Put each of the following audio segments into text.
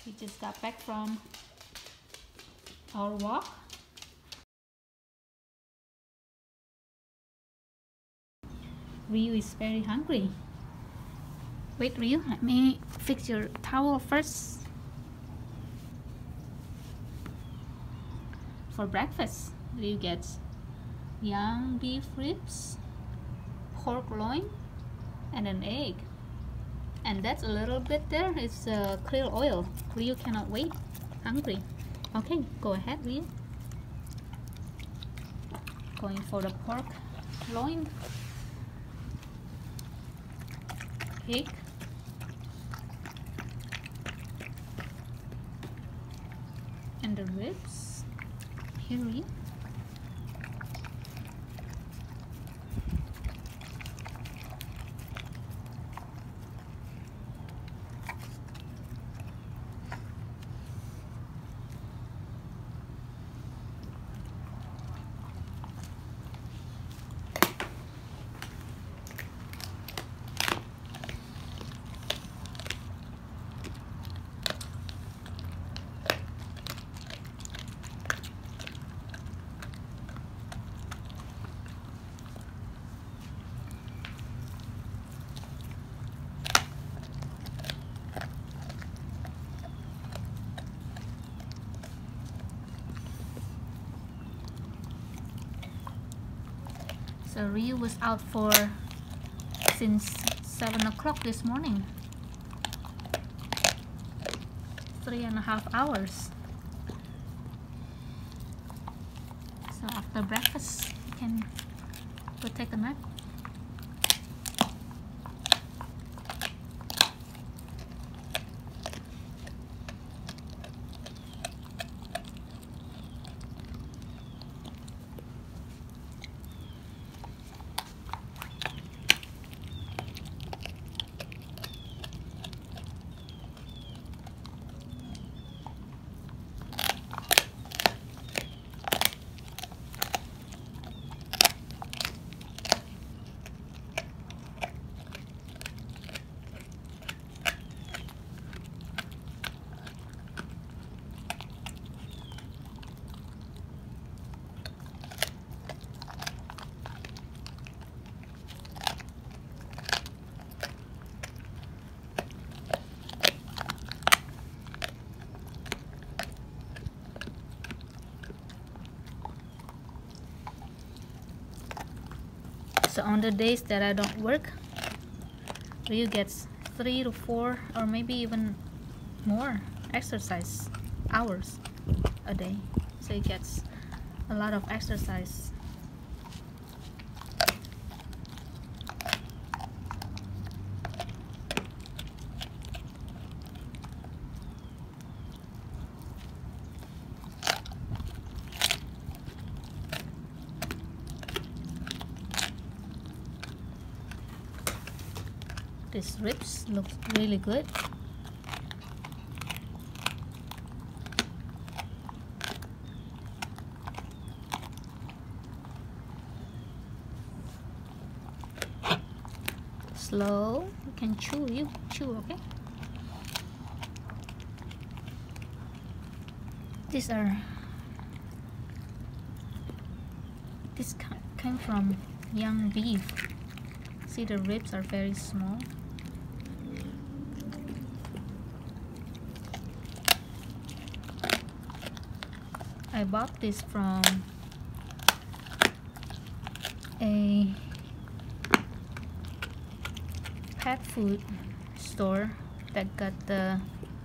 We just got back from our walk. Riyu is very hungry. Wait, Riyu, let me fix your towel first. For breakfast, Riyu gets young beef ribs, pork loin, and an egg. And that's a little bit there. It's krill oil. Riyu cannot wait. Hungry. Okay, go ahead, Riyu. Going for the pork loin. Egg. And the ribs. Here, Riyu. So Riyu was out since 7 o'clock this morning. 3.5 hours. So after breakfast, you can go take a nap. So on the days that I don't work, Riyu gets 3 to 4 or maybe even more exercise hours a day. So he gets a lot of exercise. These ribs look really good. Slow, you can chew, okay? This came from young beef. See, the ribs are very small. I bought this from a pet food store that got the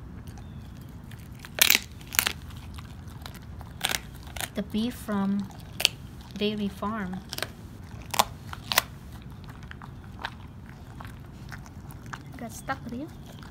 beef from dairy farm. Got stuck here.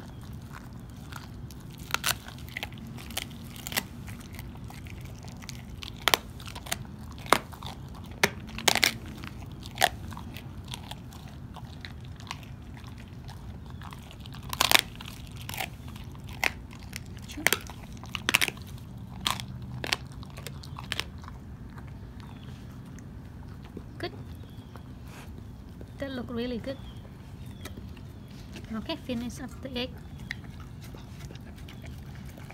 Good. That look really good. Okay, finish up the egg.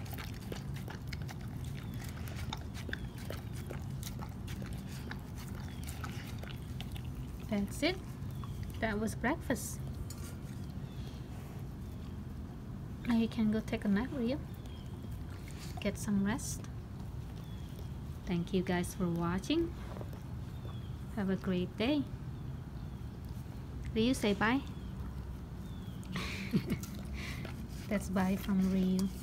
That's it. That was breakfast. Now you can go take a nap, Riyu. Get some rest. Thank you guys for watching. Have a great day. Riyu, say bye. That's bye from Riyu.